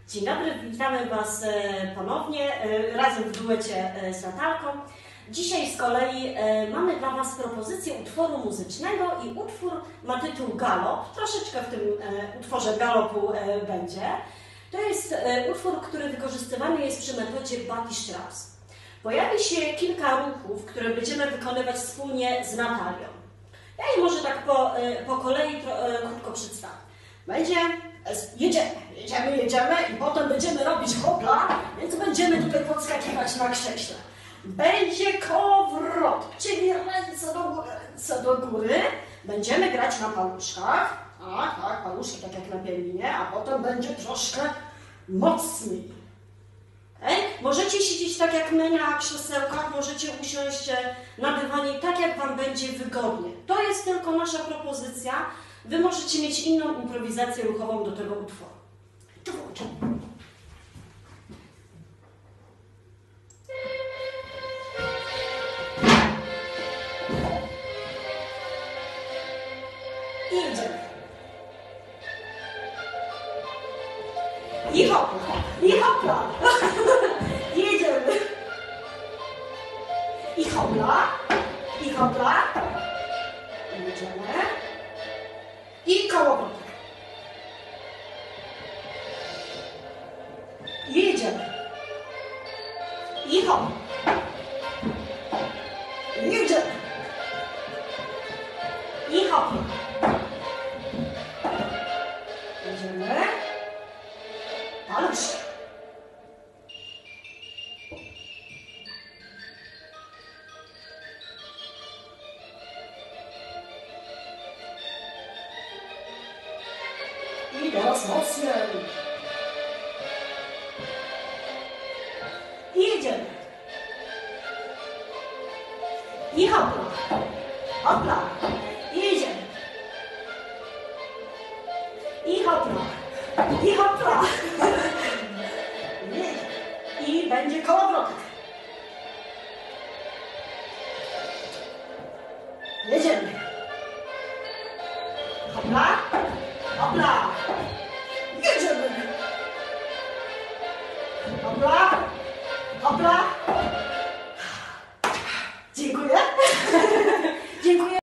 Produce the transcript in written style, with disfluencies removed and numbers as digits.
Dzień dobry, witamy Was ponownie, razem w duecie z Natalką. Dzisiaj z kolei mamy dla Was propozycję utworu muzycznego i utwór ma tytuł Galop. Troszeczkę w tym utworze galopu będzie. To jest utwór, który wykorzystywany jest przy metodzie Batti-Strauss. Pojawi się kilka ruchów, które będziemy wykonywać wspólnie z Natalią. Ja je może tak po kolei krótko przedstawię. Jedziemy i potem będziemy robić hopla, więc będziemy tutaj podskakiwać na krześle. Będzie kołowrot, czyli ręce do góry. Będziemy grać na paluszkach. Tak, paluszki tak jak na pianinie, a potem będzie troszkę mocniej. Okay? Możecie siedzieć tak jak my na krzesełkach, możecie usiąść na dywanie tak jak Wam będzie wygodnie. To jest tylko nasza propozycja. Wy możecie mieć inną improwizację ruchową do tego utworu. To włączamy. I jedziemy. I hopla. I hopla. Jedziemy. I hopla. I hopla. Jedziemy. I kołowrotek. Jedziemy. I hop. Jedziemy. I hop. Jedziemy. Paluszki. I teraz mocniej. I jedziemy. I hopla. Hopla.